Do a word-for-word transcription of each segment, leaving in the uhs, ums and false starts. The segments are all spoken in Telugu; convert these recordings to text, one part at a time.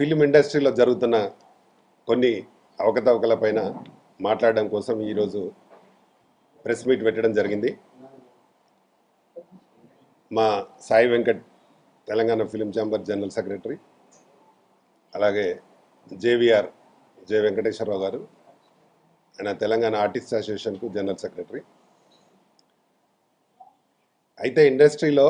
ఫిల్మ్ ఇండస్ట్రీలో జరుగుతున్న కొన్ని అవకతవకలపైన మాట్లాడడం కోసం ఈరోజు ప్రెస్ మీట్ పెట్టడం జరిగింది. మా Sai Venkat Telangana film chamber general secretary, అలాగే జేవిఆర్ జే వెంకటేశ్వరరావు గారు, ఆయన తెలంగాణ ఆర్టిస్ట్ అసోసియేషన్కు జనరల్ సెక్రటరీ. అయితే ఇండస్ట్రీలో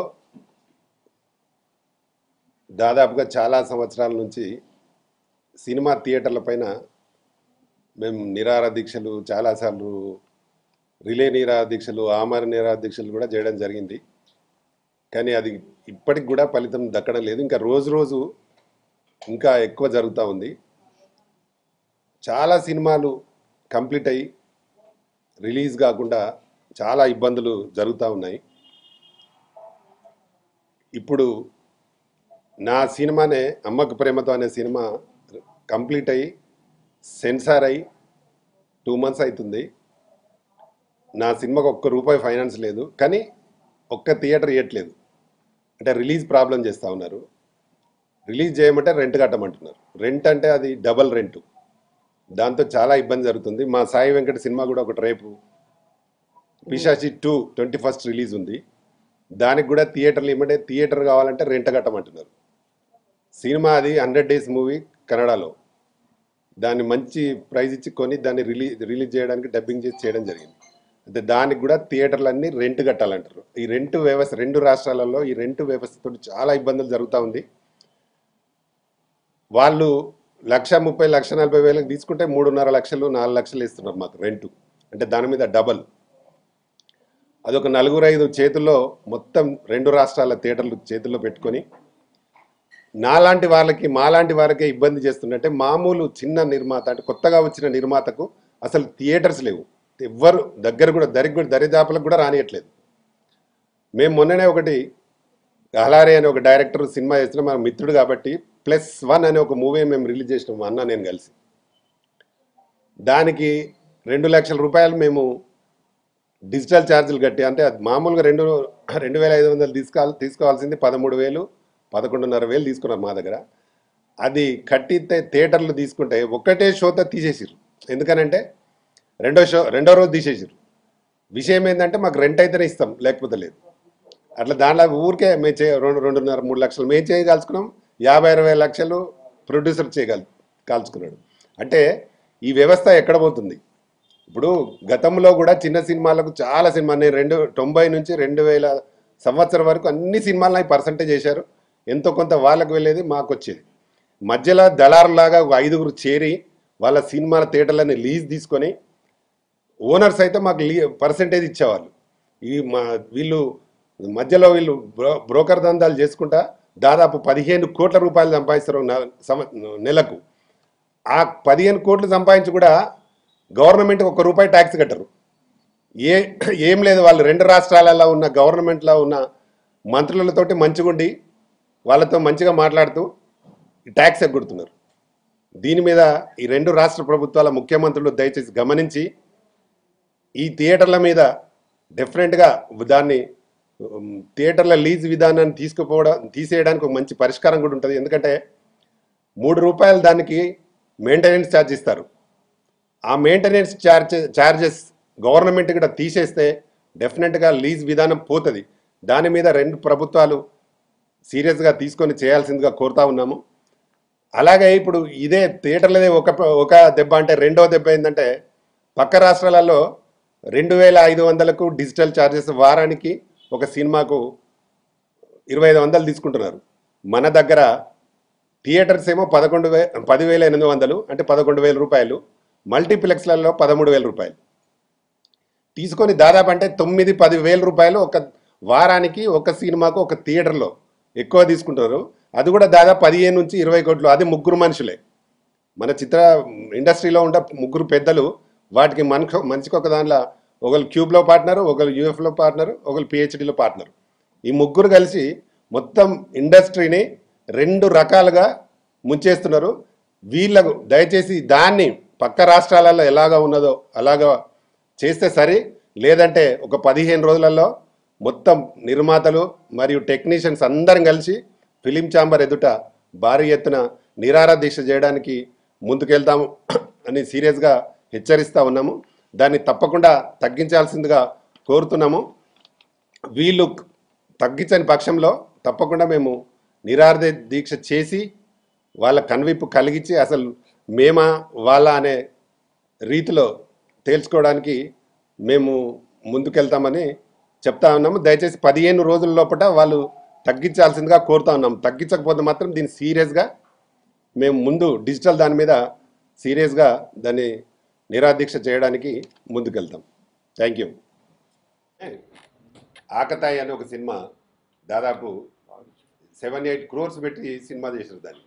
దాదాపుగా చాలా సంవత్సరాల నుంచి సినిమా థియేటర్ల పైన మేము నిరాహార దీక్షలు, చాలాసార్లు రిలే నిరాహార దీక్షలు, ఆమర నిరాహార దీక్షలు కూడా చేయడం జరిగింది. కానీ అది ఇప్పటికి కూడా ఫలితం దక్కడం లేదు. ఇంకా రోజు రోజు ఇంకా ఎక్కువ జరుగుతూ ఉంది. చాలా సినిమాలు కంప్లీట్ అయ్యి రిలీజ్ కాకుండా చాలా ఇబ్బందులు జరుగుతూ ఉన్నాయి. ఇప్పుడు నా సినిమానే అమ్మకు ప్రేమతో అనే సినిమా కంప్లీట్ అయ్యి సెన్సార్ అయ్యి టూ మంత్స్ అవుతుంది. నా సినిమాకు ఒక్క రూపాయి ఫైనాన్స్ లేదు, కానీ ఒక్క థియేటర్ ఇవ్వట్లేదు. అంటే రిలీజ్ ప్రాబ్లం చేస్తూ ఉన్నారు. రిలీజ్ చేయమంటే రెంట్ కట్టమంటున్నారు. రెంట్ అంటే అది డబల్ రెంట్. దాంతో చాలా ఇబ్బంది జరుగుతుంది. మా సాయి వెంకట సినిమా కూడా ఒకటి రేపు పిశాచి టూ ట్వంటీ ఫస్ట్ రిలీజ్ ఉంది. దానికి కూడా థియేటర్లు ఇవ్వమంటే థియేటర్ కావాలంటే రెంట్ కట్టమంటున్నారు. సినిమా అది హండ్రెడ్ డేస్ మూవీ కన్నడలో. దాన్ని మంచి ప్రైజ్ ఇచ్చి కొని దాన్ని రిలీజ్ రిలీజ్ చేయడానికి డబ్బింగ్ చేసి చేయడం జరిగింది. అయితే దానికి కూడా థియేటర్లన్నీ రెంట్ కట్టాలంటారు. ఈ రెంట్ వ్యవస్థ రెండు రాష్ట్రాలలో ఈ రెంట్ వ్యవస్థతో చాలా ఇబ్బందులు జరుగుతూ ఉంది. వాళ్ళు లక్ష ముప్పై లక్ష నలభై వేలకు తీసుకుంటే మూడున్నర లక్షలు నాలుగు లక్షలు ఇస్తున్నారు మాకు రెంటు. అంటే దాని మీద డబల్. అదొక నలుగురు ఐదు చేతుల్లో మొత్తం రెండు రాష్ట్రాల థియేటర్లు చేతుల్లో పెట్టుకొని నాలాంటి వాళ్ళకి మాలాంటి వారికే ఇబ్బంది చేస్తుందంటే మామూలు చిన్న నిర్మాత, అంటే కొత్తగా వచ్చిన నిర్మాతకు అసలు థియేటర్స్ లేవు. ఎవ్వరు దగ్గర కూడా దరి దరిదాపులకు కూడా రానియట్లేదు. మేము మొన్ననే ఒకటి గహలారే అనే ఒక డైరెక్టర్ సినిమా చేసిన మా మిత్రుడు కాబట్టి ప్లస్ వన్ అనే ఒక మూవీ మేము రిలీజ్ చేసినాం, మా అన్న నేను కలిసి. దానికి రెండు లక్షల రూపాయలు మేము డిజిటల్ ఛార్జీలు కట్టి, అంటే అది మామూలుగా రెండు రెండు వేల ఐదు వందలు తీసుకోవాలి తీసుకోవాల్సింది పదమూడు వేలు పదకొండున్నర వేలు తీసుకున్నారు మా దగ్గర. అది కట్టితే థియేటర్లు తీసుకుంటే ఒక్కటే షోతో తీసేసారు. ఎందుకనంటే రెండో షో రెండో రోజు తీసేసారు. విషయం ఏంటంటే మాకు రెంట్ అయితేనే ఇస్తాం, లేకపోతే లేదు. అట్లా దాంట్లో ఊరికే మేము చే రెండు రెండున్నర మూడు లక్షలు మేము చేయగలుచుకున్నాం. యాభై అరవై లక్షలు ప్రొడ్యూసర్ చేయగల కాల్చుకున్నాడు. అంటే ఈ వ్యవస్థ ఎక్కడ పోతుంది? ఇప్పుడు గతంలో కూడా చిన్న సినిమాలకు చాలా సినిమా నేను రెండు తొంభై నుంచి రెండు వేల సంవత్సరం వరకు అన్ని సినిమాలు నాకు పర్సంటేజ్ చేశారు. ఎంతో కొంత వాళ్ళకు వెళ్ళేది, మాకు వచ్చేది. మధ్యలో దళారులాగా ఒక ఐదుగురు చేరి వాళ్ళ సినిమాల థియేటర్లని లీజ్ తీసుకొని ఓనర్స్ అయితే మాకు లీ పర్సంటేజ్ ఇచ్చేవాళ్ళు. ఈ మా వీళ్ళు మధ్యలో వీళ్ళు బ్రో బ్రోకర్ దందాలు చేసుకుంటా దాదాపు పదిహేను కోట్ల రూపాయలు సంపాదిస్తారు నెలకు. ఆ పదిహేను కోట్లు సంపాదించి కూడా గవర్నమెంట్కి ఒక్క రూపాయి ట్యాక్స్ కట్టరు. ఏ ఏం లేదు, వాళ్ళు రెండు రాష్ట్రాలలో ఉన్న గవర్నమెంట్లో ఉన్న మంత్రులతోటి మంచిగుండి వాళ్ళతో మంచిగా మాట్లాడుతూ ట్యాక్స్ ఎగ్గొడుతున్నారు. దీని మీద ఈ రెండు రాష్ట్ర ప్రభుత్వాల ముఖ్యమంత్రులు దయచేసి గమనించి ఈ థియేటర్ల మీద డెఫినెట్గా దాన్ని థియేటర్ల లీజ్ విధానాన్ని తీసుకుపోవడం తీసేయడానికి ఒక మంచి పరిష్కారం కూడా ఉంటుంది. ఎందుకంటే మూడు రూపాయలు దానికి మెయింటెనెన్స్ ఛార్జ్ ఇస్తారు. ఆ మెయింటెనెన్స్ ఛార్జ్ ఛార్జెస్ గవర్నమెంట్ కూడా తీసేస్తే డెఫినెట్గా లీజ్ విధానం పోతుంది. దాని మీద రెండు ప్రభుత్వాలు సీరియస్గా తీసుకొని చేయాల్సిందిగా కోరుతా ఉన్నాము. అలాగే ఇప్పుడు ఇదే థియేటర్లదే ఒక ఒక దెబ్బ అంటే రెండో దెబ్బ ఏంటంటే పక్క రాష్ట్రాలలో రెండు వేల ఐదు వందలకు డిజిటల్ ఛార్జెస్ వారానికి ఒక సినిమాకు ఇరవై ఐదు వందలు తీసుకుంటున్నారు. మన దగ్గర థియేటర్స్ ఏమో పదకొండు వే పదివేల ఎనిమిది వందలు అంటే పదకొండు వేల రూపాయలు, మల్టీప్లెక్స్లలో పదమూడు వేల రూపాయలు తీసుకొని దాదాపు అంటే తొమ్మిది పది వేల రూపాయలు ఒక వారానికి ఒక సినిమాకు ఒక థియేటర్లో ఎక్కువ తీసుకుంటారు. అది కూడా దాదాపు పదిహేను నుంచి ఇరవై కోట్లు. అది ముగ్గురు మనుషులే. మన చిత్ర ఇండస్ట్రీలో ఉండే ముగ్గురు పెద్దలు. వాటికి మనకు మనిషికి ఒక దాంట్లో ఒకరు క్యూబ్లో పార్ట్నరు, ఒకరు యూఎఫ్లో పార్ట్నరు, ఒకరు పిహెచ్డీలో పార్ట్నరు. ఈ ముగ్గురు కలిసి మొత్తం ఇండస్ట్రీని రెండు రకాలుగా ముంచేస్తున్నారు. వీళ్ళకు దయచేసి దాన్ని పక్క రాష్ట్రాలలో ఎలాగా ఉన్నదో అలాగా చేస్తే సరి, లేదంటే ఒక పదిహేను రోజులలో మొత్తం నిర్మాతలు మరియు టెక్నీషియన్స్ అందరం కలిసి ఫిలిం ఛాంబర్ ఎదుట భారీ ఎత్తున నిరాహార దీక్ష చేయడానికి ముందుకెళ్తాము అని సీరియస్గా హెచ్చరిస్తూ ఉన్నాము. దాన్ని తప్పకుండా తగ్గించాల్సిందిగా కోరుతున్నాము. వీళ్ళు తగ్గించని పక్షంలో తప్పకుండా మేము నిరాహార దీక్ష చేసి వాళ్ళ కనువిప్పు కలిగించి అసలు మేమా వాళ్ళ అనే రీతిలో తేల్చుకోవడానికి మేము ముందుకెళ్తామని చెప్తా ఉన్నాము. దయచేసి పదిహేను రోజుల లోపల వాళ్ళు తగ్గించాల్సిందిగా కోరుతా ఉన్నాము. తగ్గించకపోతే మాత్రం దీన్ని సీరియస్గా మేము ముందు డిజిటల్ దాని మీద సీరియస్గా దాన్ని నిరాదీక్ష చేయడానికి ముందుకెళ్తాం. Thank you. ఆకతాయి అనే ఒక సినిమా దాదాపు సెవెన్ ఎయిట్ క్రోర్స్ పెట్టి సినిమా చేశారు. దాన్ని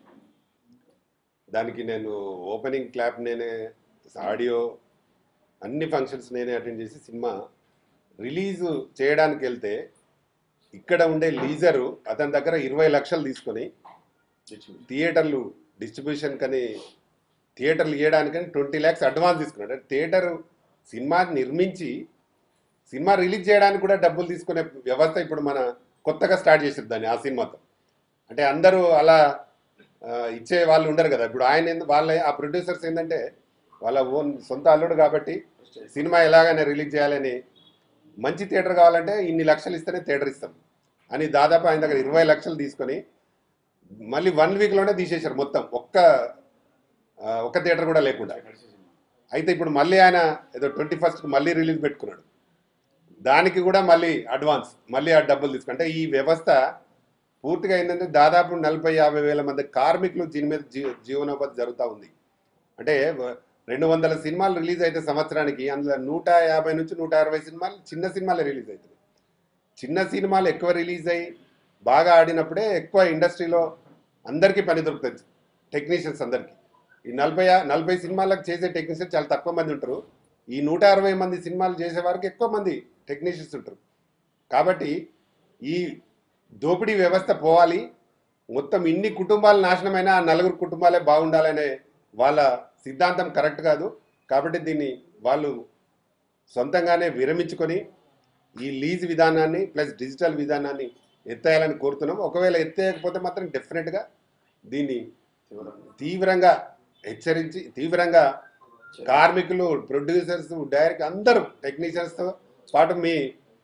దానికి నేను ఓపెనింగ్ క్లాప్ నేనే, ఆడియో అన్ని ఫంక్షన్స్ నేనే అటెండ్ చేసి సినిమా రిలీజ్ చేయడానికి వెళ్తే ఇక్కడ ఉండే లీజరు అతని దగ్గర ఇరవై లక్షలు తీసుకొని థియేటర్లు డిస్ట్రిబ్యూషన్ కని థియేటర్లు ఇవ్వడానికని ట్వంటీ ల్యాక్స్ అడ్వాన్స్ తీసుకున్నాడు. అంటే థియేటర్ సినిమా నిర్మించి సినిమా రిలీజ్ చేయడానికి కూడా డబ్బులు తీసుకునే వ్యవస్థ ఇప్పుడు మన కొత్తగా స్టార్ట్ చేసారు దాన్ని ఆ సినిమాతో. అంటే అందరూ అలా ఇచ్చే వాళ్ళు ఉండరు కదా. ఇప్పుడు ఆయన వాళ్ళ ఆ ప్రొడ్యూసర్స్ ఏంటంటే వాళ్ళ ఓన్ సొంత అల్లుడు కాబట్టి సినిమా ఎలాగైనా రిలీజ్ చేయాలని, మంచి థియేటర్ కావాలంటే ఇన్ని లక్షలు ఇస్తేనే థియేటర్ ఇస్తాం అని దాదాపు ఆయన దగ్గర ఇరవై లక్షలు తీసుకొని మళ్ళీ వన్ వీక్లోనే తీసేశారు మొత్తం, ఒక్క ఒక్క థియేటర్ కూడా లేకుండా. అయితే ఇప్పుడు మళ్ళీ ఆయన ఏదో ట్వంటీ ఫస్ట్కి మళ్ళీ రిలీజ్ పెట్టుకున్నాడు. దానికి కూడా మళ్ళీ అడ్వాన్స్ మళ్ళీ ఆ డబ్బులు తీసుకుంటే ఈ వ్యవస్థ పూర్తిగా ఏంటంటే దాదాపు నలభై యాభై వేల మంది కార్మికులు దీని మీద జీ జీవనోపాధి జరుగుతూ ఉంది. అంటే రెండు వందల సినిమాలు రిలీజ్ అయితే సంవత్సరానికి అందులో నూట యాభై నుంచి నూట అరవై సినిమాలు చిన్న సినిమాలే రిలీజ్ అవుతుంది. చిన్న సినిమాలు ఎక్కువ రిలీజ్ అయ్యి బాగా ఆడినప్పుడే ఎక్కువ ఇండస్ట్రీలో అందరికీ పని దొరుకుతుంది, టెక్నీషియన్స్ అందరికీ. ఈ నలభై నలభై సినిమాలకు చేసే టెక్నీషియన్స్ చాలా తక్కువ మంది ఉంటారు. ఈ నూట అరవై మంది సినిమాలు చేసే వారికి ఎక్కువ మంది టెక్నీషియన్స్ ఉంటారు. కాబట్టి ఈ దోపిడీ వ్యవస్థ పోవాలి, మొత్తం ఇన్ని కుటుంబాలు నాశనమైనా ఆ నలుగురు కుటుంబాలే బాగుండాలనే వాళ్ళ సిద్ధాంతం కరెక్ట్ కాదు. కాబట్టి దీన్ని వాళ్ళు సొంతంగానే విరమించుకొని ఈ లీజ్ విధానాన్ని ప్లస్ డిజిటల్ విధానాన్ని ఎత్తేయాలని కోరుతున్నాం. ఒకవేళ ఎత్తేయకపోతే మాత్రం డెఫినెట్గా దీన్ని తీవ్రంగా హెచ్చరించి తీవ్రంగా కార్మికులు, ప్రొడ్యూసర్స్, డైరెక్ట్ అందరూ టెక్నీషియన్స్తో పాటు మీ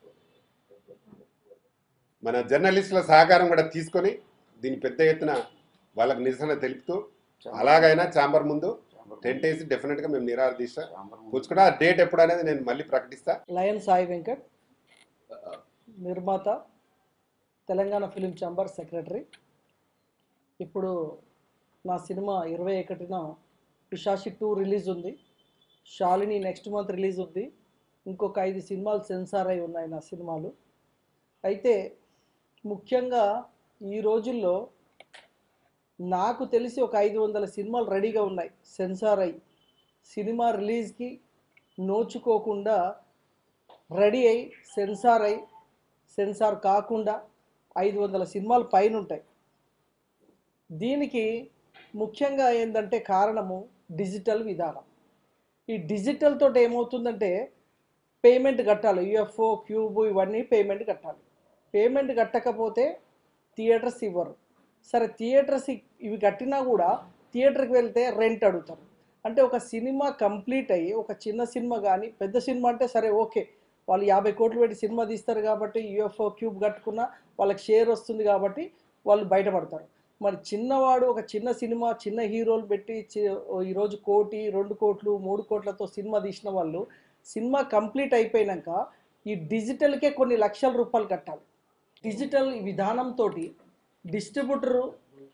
మన జర్నలిస్టుల సహకారం కూడా తీసుకొని దీన్ని పెద్ద ఎత్తున వాళ్ళకి నిరసన తెలుపుతూ అలాగైనా ఛాంబర్ ముందు టెంట్ వేసి డెఫినెట్గా మేము నిరాహార దీక్ష కూర్చుకుంటా. ఆ డేట్ ఎప్పుడు అనేది నేను మళ్ళీ ప్రకటిస్తా. లయన్ సాయి వెంకట్, నిర్మాత, తెలంగాణ ఫిలిం ఛాంబర్ సెక్రటరీ. ఇప్పుడు నా సినిమా ఇరవై ఒకటిన పిశాచి టూ రిలీజ్ ఉంది, శాలిని నెక్స్ట్ మంత్ రిలీజ్ ఉంది, ఇంకొక ఐదు సినిమాలు సెన్సార్ అయి ఉన్నాయి నా సినిమాలు. అయితే ముఖ్యంగా ఈ రోజుల్లో నాకు తెలిసి ఒక ఐదు వందల సినిమాలు రెడీగా ఉన్నాయి సెన్సార్ అయ్యి, సినిమా రిలీజ్కి నోచుకోకుండా రెడీ అయి సెన్సార్ అయి సెన్సార్ కాకుండా ఐదు వందల సినిమాలు పైన ఉంటాయి. దీనికి ముఖ్యంగా ఏంటంటే కారణము డిజిటల్ విధానం. ఈ డిజిటల్ తోటి ఏమవుతుందంటే పేమెంట్ కట్టాలి, యూఎఫ్ఓ క్యూబ్ ఇవన్నీ పేమెంట్ కట్టాలి. పేమెంట్ కట్టకపోతే థియేటర్స్ ఇవ్వరు. సరే థియేటర్స్ ఇవి కట్టినా కూడా థియేటర్కి వెళ్తే రెంట్ అడుగుతారు. అంటే ఒక సినిమా కంప్లీట్ అయ్యి ఒక చిన్న సినిమా కానీ పెద్ద సినిమా అంటే సరే ఓకే, వాళ్ళు యాభై కోట్లు పెట్టి సినిమా తీస్తారు కాబట్టి యూఎఫ్ఓ క్యూబ్ కట్టుకున్నా వాళ్ళకి షేర్ వస్తుంది కాబట్టి వాళ్ళు బయటపడతారు. మరి చిన్నవాడు ఒక చిన్న సినిమా చిన్న హీరోలు పెట్టి ఈరోజు కోటి రెండు కోట్లు మూడు కోట్లతో సినిమా తీసిన వాళ్ళు సినిమా కంప్లీట్ అయిపోయాక ఈ డిజిటల్కే కొన్ని లక్షల రూపాయలు కట్టాలి. డిజిటల్ విధానంతో డిస్ట్రిబ్యూటరు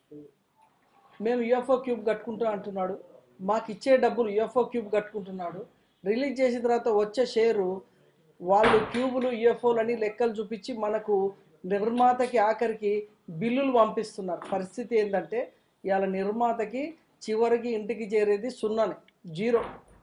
మేము యూఎఫ్ఓ క్యూబ్ కట్టుకుంటా అంటున్నాడు, మాకు ఇచ్చే డబ్బులు యూఎఫ్ఓ క్యూబ్ కట్టుకుంటున్నాడు. రిలీజ్ చేసిన తర్వాత వచ్చే షేరు వాళ్ళు క్యూబులు యూఎఫ్ఓలు అని లెక్కలు చూపించి మనకు నిర్మాతకి ఆఖరికి బిల్లులు పంపిస్తున్నారు. పరిస్థితి ఏంటంటే ఇవాళ నిర్మాతకి చివరికి ఇంటికి చేరేది సున్నానే, జీరో.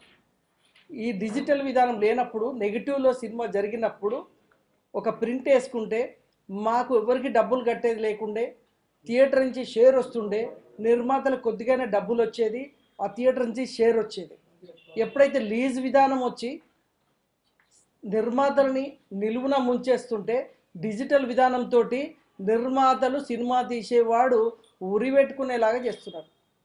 ఈ డిజిటల్ విధానం లేనప్పుడు నెగిటివ్లో సినిమా జరిగినప్పుడు ఒక ప్రింట్ వేసుకుంటే మాకు ఎవరికి డబ్బులు కట్టేది లేకుండే, థియేటర్ నుంచి షేర్ వస్తుండే, నిర్మాతలకు కొద్దిగానే డబ్బులు వచ్చేది, ఆ థియేటర్ నుంచి షేర్ వచ్చేది. ఎప్పుడైతే లీజ్ విధానం వచ్చి నిర్మాతలని నిలువున ముంచేస్తుంటే డిజిటల్ విధానంతో నిర్మాతలు సినిమా తీసేవాడు ఉరి పెట్టుకునేలాగా చేస్తున్నారు.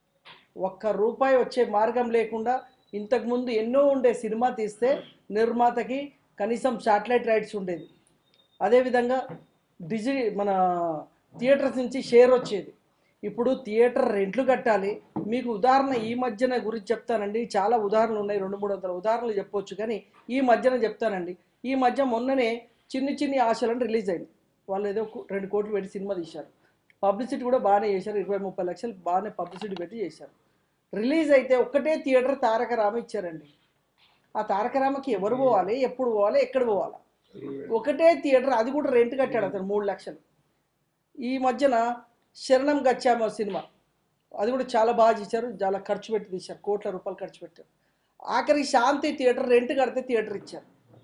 ఒక్క రూపాయి వచ్చే మార్గం లేకుండా ఇంతకుముందు ఎన్నో ఉండే సినిమా తీస్తే నిర్మాతకి కనీసం శాటిలైట్ రైట్స్ ఉండేది, అదేవిధంగా డిజి మన థియేటర్స్ నుంచి షేర్ వచ్చేది. ఇప్పుడు థియేటర్ రెంట్లు కట్టాలి. మీకు ఉదాహరణ ఈ మధ్యన గురించి చెప్తానండి, చాలా ఉదాహరణలు ఉన్నాయి, రెండు మూడు వందల ఉదాహరణలు చెప్పొచ్చు, కానీ ఈ మధ్యన చెప్తానండి. ఈ మధ్య మొన్ననే చిన్ని చిన్ని ఆశలను రిలీజ్ అయింది. వాళ్ళు ఏదో రెండు కోట్లు పెట్టి సినిమా తీశారు, పబ్లిసిటీ కూడా బాగానే చేశారు, ఇరవై ముప్పై లక్షలు బాగానే పబ్లిసిటీ పెట్టి చేశారు. రిలీజ్ అయితే ఒక్కటే థియేటర్ తారక రామ ఇచ్చారండి. ఆ తారక రామకి ఎవరు పోవాలి, ఎప్పుడు పోవాలి, ఎక్కడ పోవాలి? ఒకటే థియేటర్, అది కూడా రెంట్ కట్టాడు అతను మూడు లక్షలు. ఈ మధ్యన శరణం గచ్చామ సినిమా, అది కూడా చాలా బాగా చేశారు, చాలా ఖర్చు పెట్టి తీశారు, కోట్ల రూపాయలు ఖర్చు పెట్టారు. ఆఖరి శాంతి థియేటర్ రెంట్ కడితే థియేటర్ ఇచ్చారు.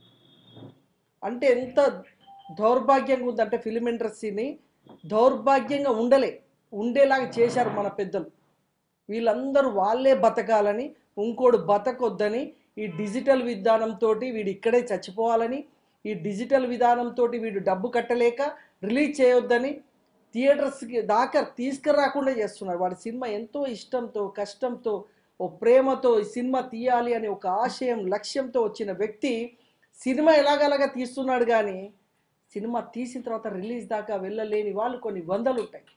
అంటే ఎంత దౌర్భాగ్యంగా ఉందంటే ఫిలిం ఇండస్ట్రీని దౌర్భాగ్యంగా ఉండలే ఉండేలాగా చేశారు మన పెద్దలు. వీళ్ళందరూ వాళ్ళే బతకాలని, ఇంకోడు బతకొద్దని, ఈ డిజిటల్ విధానంతో వీడు ఇక్కడే చచ్చిపోవాలని, ఈ డిజిటల్ విధానంతో వీడు డబ్బు కట్టలేక రిలీజ్ చేయొద్దని థియేటర్స్కి దాకా తీసుకురాకుండా చేస్తున్నారు. వాడి సినిమా ఎంతో ఇష్టంతో, కష్టంతో, ఓ ప్రేమతో ఈ సినిమా తీయాలి అని ఒక ఆశయం, లక్ష్యంతో వచ్చిన వ్యక్తి సినిమా ఎలాగలాగా తీస్తున్నాడు, కానీ సినిమా తీసిన తర్వాత రిలీజ్ దాకా వెళ్ళలేని వాళ్ళు కొన్ని వందలు ఉంటాయి.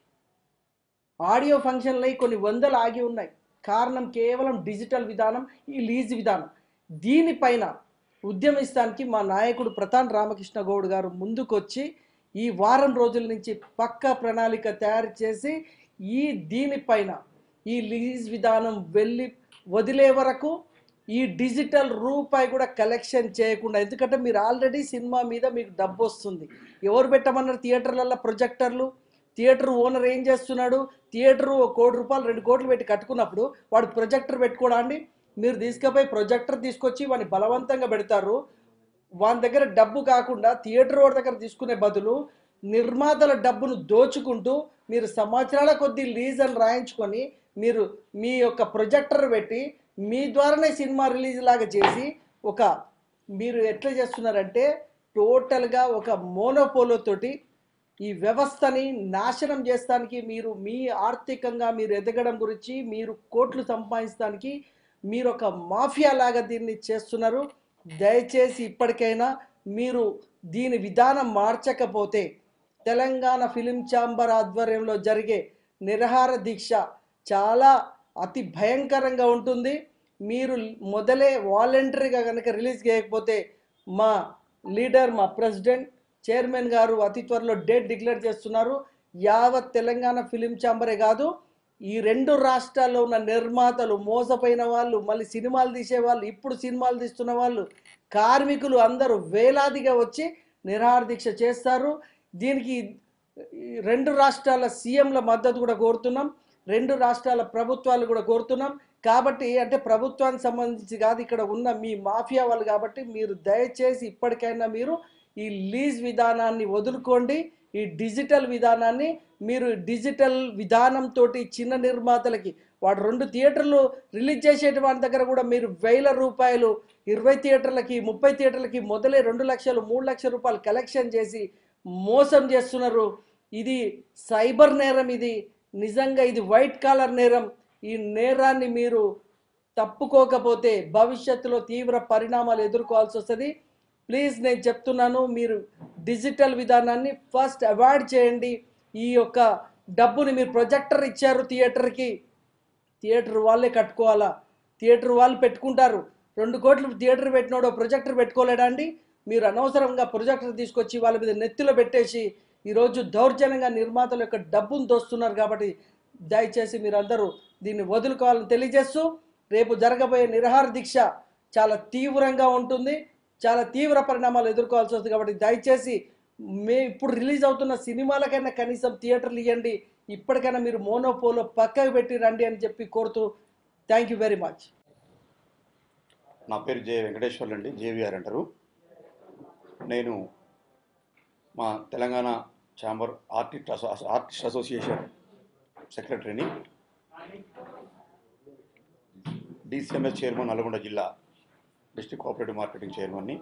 ఆడియో ఫంక్షన్లు అయి కొన్ని వందలు ఆగి ఉన్నాయి. కారణం కేవలం డిజిటల్ విధానం, ఈ లీజ్ విధానం. దీనిపైన ఉద్యమిస్తానికి మా నాయకుడు ప్రతాన్ రామకృష్ణ గౌడ్ గారు ముందుకొచ్చి ఈ వారం రోజుల నుంచి పక్కా ప్రణాళిక తయారు చేసి ఈ దీనిపైన ఈ లీజ్ విధానం వెళ్ళి వదిలే వరకు ఈ డిజిటల్ రూపాయి కూడా కలెక్షన్ చేయకుండా, ఎందుకంటే మీరు ఆల్రెడీ సినిమా మీద మీకు డబ్బు వస్తుంది. ఎవరు పెట్టమన్నారు థియేటర్లలో ప్రొజెక్టర్లు? థియేటర్ ఓనర్ ఏం చేస్తున్నాడు? థియేటరు ఒక కోటి రూపాయలు రెండు కోట్లు పెట్టి కట్టుకున్నప్పుడు వాడు ప్రొజెక్టర్ పెట్టుకోడా అండి? మీరు తీసుకుపోయి ప్రొజెక్టర్ తీసుకొచ్చి వాడిని బలవంతంగా పెడతారు. వాని దగ్గర డబ్బు కాకుండా థియేటర్ వాడి దగ్గర తీసుకునే బదులు నిర్మాతల డబ్బును దోచుకుంటూ మీరు సంవత్సరాల కొద్దీ లీజ్ అని రాయించుకొని మీరు మీ యొక్క ప్రొజెక్టర్ పెట్టి మీ ద్వారానే సినిమా రిలీజ్ లాగా చేసి ఒక మీరు ఎట్లా చేస్తున్నారంటే టోటల్గా ఒక మోనోపోలోతోటి ఈ వ్యవస్థని నాశనం చేస్తానికి, మీరు మీ ఆర్థికంగా మీరు ఎదగడం గురించి, మీరు కోట్లు సంపాదించడానికి మీరు ఒక మాఫియా లాగా దీన్ని చేస్తున్నారు. దయచేసి ఇప్పటికైనా మీరు దీని విధానం మార్చకపోతే తెలంగాణ ఫిలిం ఛాంబర్ ఆధ్వర్యంలో జరిగే నిరాహార దీక్ష చాలా అతి భయంకరంగా ఉంటుంది. మీరు మొదలే వాలంటరీగా కనుక రిలీజ్ చేయకపోతే మా లీడర్, మా ప్రెసిడెంట్, చైర్మన్ గారు అతి త్వరలో డేట్ డిక్లేర్ చేస్తున్నారు. యావత్ తెలంగాణ ఫిలిం ఛాంబరే కాదు, ఈ రెండు రాష్ట్రాల్లో ఉన్న నిర్మాతలు, మోసపోయిన వాళ్ళు, మళ్ళీ సినిమాలు తీసే వాళ్ళు, ఇప్పుడు సినిమాలు తీస్తున్న వాళ్ళు, కార్మికులు అందరూ వేలాదిగా వచ్చి నిరాహార దీక్ష చేస్తారు. దీనికి రెండు రాష్ట్రాల సీఎంల మద్దతు కూడా కోరుతున్నాం, రెండు రాష్ట్రాల ప్రభుత్వాలు కూడా కోరుతున్నాం. కాబట్టి అంటే ప్రభుత్వానికి సంబంధించి కాదు, ఇక్కడ ఉన్న మీ మాఫియా వాళ్ళు. కాబట్టి మీరు దయచేసి ఇప్పటికైనా మీరు ఈ లీజ్ విధానాన్ని వదులుకోండి. ఈ డిజిటల్ విధానాన్ని మీరు డిజిటల్ విధానంతో చిన్న నిర్మాతలకి వాడు రెండు థియేటర్లు రిలీజ్ చేసేటువంటి దగ్గర కూడా మీరు వేల రూపాయలు ఇరవై థియేటర్లకి ముప్పై థియేటర్లకి మొదలే రెండు లక్షలు మూడు లక్షల రూపాయలు కలెక్షన్ చేసి మోసం చేస్తున్నారు. ఇది సైబర్ నేరం, ఇది నిజంగా ఇది వైట్ కాలర్ నేరం. ఈ నేరాన్ని మీరు తప్పుకోకపోతే భవిష్యత్తులో తీవ్ర పరిణామాలు ఎదుర్కోవాల్సి వస్తుంది. ప్లీజ్ నేను చెప్తున్నాను, మీరు డిజిటల్ విధానాన్ని ఫస్ట్ అవాయిడ్ చేయండి. ఈ యొక్క డబ్బుని మీరు ప్రొజెక్టర్ ఇచ్చారు థియేటర్కి, థియేటర్ వాళ్ళే కట్టుకోవాలా? థియేటర్ వాళ్ళు పెట్టుకుంటారు. రెండు కోట్లు థియేటర్ పెట్టినోడో ప్రొజెక్టర్ పెట్టుకోలేడా అండి? మీరు అనవసరంగా ప్రొజెక్టర్ తీసుకొచ్చి వాళ్ళ మీద నెత్తిలో పెట్టేసి ఈరోజు దౌర్జన్యంగా నిర్మాతల యొక్క డబ్బును దోస్తున్నారు. కాబట్టి దయచేసి మీరందరూ దీన్ని వదులుకోవాలని తెలియజేస్తూ, రేపు జరగబోయే నిరాహార దీక్ష చాలా తీవ్రంగా ఉంటుంది, చాలా తీవ్ర పరిణామాలు ఎదుర్కోవాల్సి వస్తుంది. కాబట్టి దయచేసి మే ఇప్పుడు రిలీజ్ అవుతున్న సినిమాలకైనా కనీసం థియేటర్లు ఇవ్వండి. ఇప్పటికైనా మీరు మోనోపోలో పక్కకు పెట్టి రండి అని చెప్పి కోరుతూ థ్యాంక్ యూ వెరీ మచ్. నా పేరు జే వెంకటేశ్వర్లు అండి, జేవిఆర్ అంటారు. నేను మా తెలంగాణ ఛాంబర్ ఆర్టిస్ట్ అసో ఆర్టిస్ట్ అసోసియేషన్ సెక్రటరీని, డిసిఎంఎస్ చైర్మన్, నల్గొండ జిల్లా డిస్ట్రిక్ట్ కోఆపరేటివ్ మార్కెటింగ్ చైర్మన్ని,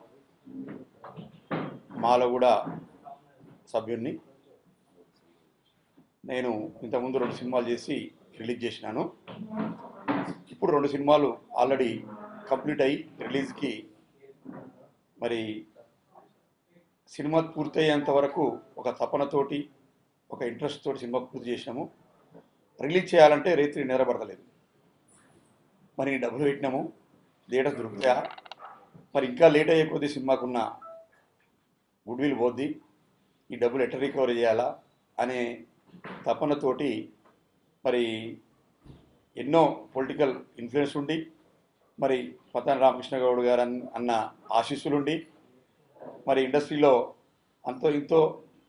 మాలో కూడా సభ్యున్ని. నేను ఇంతకుముందు రెండు సినిమాలు చేసి రిలీజ్ చేసినాను. ఇప్పుడు రెండు సినిమాలు ఆల్రెడీ కంప్లీట్ అయ్యి రిలీజ్కి మరి సినిమా పూర్తయ్యేంత వరకు ఒక తపనతోటి ఒక ఇంట్రెస్ట్ తోటి సినిమా పూర్తి చేసినాము. రిలీజ్ చేయాలంటే రైతు నిద్రపడతలేదు. మరి డబ్బులు పెట్టినాము, థియేటర్స్ దొరుకుతాయా, మరి ఇంకా లేట్ అయ్యే కొద్దీ సినిమాకున్న గుడ్ విల్ పోద్ది, ఈ డబ్బులు ఎట్లా రికవరీ చేయాలా అనే తపనతోటి మరి ఎన్నో పొలిటికల్ ఇన్ఫ్లుయెన్స్ ఉండి, మరి పతాని రామకృష్ణ గౌడ్ గారు అన్న ఆశీస్సులుండి, మరి ఇండస్ట్రీలో అంతో ఇంతో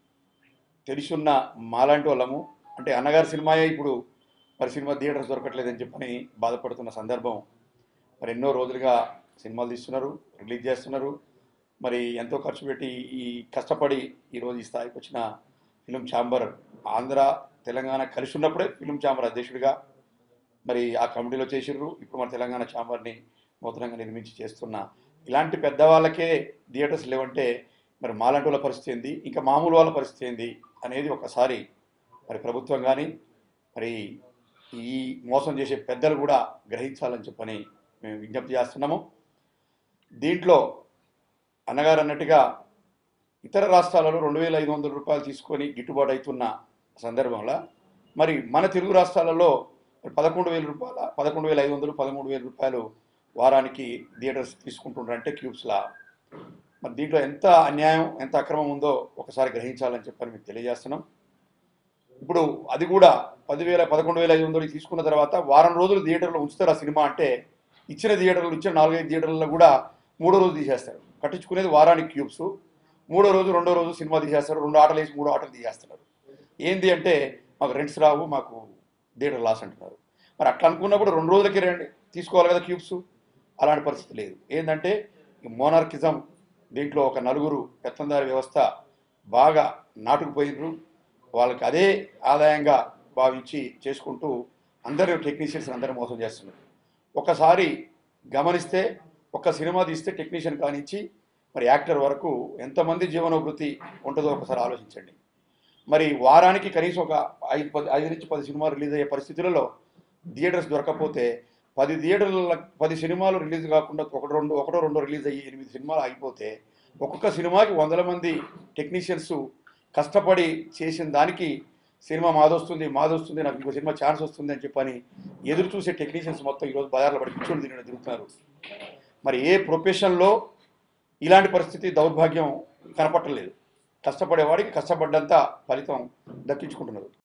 తెలిసున్న మాలాంటి వాళ్ళము, అంటే అన్నగారి సినిమాయే ఇప్పుడు మరి సినిమా థియేటర్స్ దొరకట్లేదని చెప్పని బాధపడుతున్న సందర్భం. మరి ఎన్నో రోజులుగా సినిమాలు తీస్తున్నారు, రిలీజ్ చేస్తున్నారు, మరి ఎంతో ఖర్చు పెట్టి ఈ కష్టపడి ఈరోజు ఈ స్థాయికి వచ్చిన ఫిలిం ఛాంబర్, ఆంధ్ర తెలంగాణ కలిసి ఉన్నప్పుడే ఫిలిం ఛాంబర్ అధ్యక్షుడిగా మరి ఆ కమిటీలో చేసిర్రు. ఇప్పుడు మన తెలంగాణ ఛాంబర్ని నూతనంగా నిర్మించి చేస్తున్న ఇలాంటి పెద్దవాళ్ళకే థియేటర్స్ లేవంటే మరి మాలాంటి వాళ్ళ పరిస్థితి ఏంది, ఇంకా మామూలు వాళ్ళ పరిస్థితి ఏంది అనేది ఒకసారి మరి ప్రభుత్వం కానీ మరి ఈ మోసం చేసే పెద్దలు కూడా గ్రహించాలని చెప్పని మేము విజ్ఞప్తి చేస్తున్నాము. దీంట్లో అన్నగారు అన్నట్టుగా ఇతర రాష్ట్రాలలో రెండు వేల ఐదు వందల రూపాయలు తీసుకొని గిట్టుబాటు అవుతున్న సందర్భంలో మరి మన తెలుగు రాష్ట్రాలలో పదకొండు వేల రూపాయల పదకొండు వేల ఐదు వందలు పదమూడు వేల రూపాయలు వారానికి థియేటర్స్ తీసుకుంటుండ్రంటే క్యూబ్స్లా. మరి దీంట్లో ఎంత అన్యాయం, ఎంత అక్రమం ఉందో ఒకసారి గ్రహించాలని చెప్పని మీకు తెలియజేస్తున్నాం. ఇప్పుడు అది కూడా పదివేల పదకొండు వేల ఐదు వందలు తీసుకున్న తర్వాత వారం రోజులు థియేటర్లో ఉంచుతారు ఆ సినిమా అంటే, ఇచ్చిన థియేటర్లు ఇచ్చిన నాలుగైదు థియేటర్లలో కూడా మూడో రోజు తీసేస్తారు. కట్టించుకునేది వారానికి క్యూబ్స్, మూడో రోజు రెండో రోజు సినిమా తీసేస్తారు, రెండు ఆటలు వేసి మూడో ఆటలు తీసేస్తున్నారు. ఏంది అంటే మాకు రెంట్స్ రావు, మాకు థియేటర్ లాస్ అంటున్నారు. మరి అట్లా అనుకున్నప్పుడు రెండు రోజులకి రెండు తీసుకోవాలి కదా క్యూబ్స్. అలాంటి పరిస్థితి లేదు. ఏంటంటే ఈ మోనార్కిజం, దీంట్లో ఒక నలుగురు పెత్తందారి వ్యవస్థ బాగా నాటుకుపోయినరు. వాళ్ళకి అదే ఆదాయంగా భావించి చేసుకుంటూ అందరూ టెక్నీషియన్స్ అందరూ మోసం చేస్తున్నారు. ఒకసారి గమనిస్తే ఒక సినిమా తీస్తే టెక్నీషియన్ కానించి మరి యాక్టర్ వరకు ఎంతమంది జీవనోభృతి ఉంటుందో ఒకసారి ఆలోచించండి. మరి వారానికి కనీసం ఒక ఐదు పది ఐదు నుంచి పది సినిమాలు రిలీజ్ అయ్యే పరిస్థితులలో థియేటర్స్ దొరకకపోతే పది థియేటర్ల పది సినిమాలు రిలీజ్ కాకుండా ఒకటి రెండు ఒకటో రెండో రిలీజ్ అయ్యి ఎనిమిది సినిమాలు అయిపోతే ఒక్కొక్క సినిమాకి వందల మంది టెక్నీషియన్స్ కష్టపడి చేసిన దానికి సినిమా మాదొస్తుంది మాదొస్తుంది నాకు ఇంకో సినిమా ఛాన్స్ వస్తుంది అని చెప్పని ఎదురు చూసే టెక్నీషియన్స్ మొత్తం ఈరోజు బజార్లో పడి కూర్చొని తిరిగి తిరుగుతున్నారు. మరి ఏ ప్రొఫెషన్లో ఇలాంటి పరిస్థితి దౌర్భాగ్యం కనపట్టలేదు. కష్టపడేవాడికి కష్టపడ్డంత ఫలితం దక్కించుకుంటున్నారు.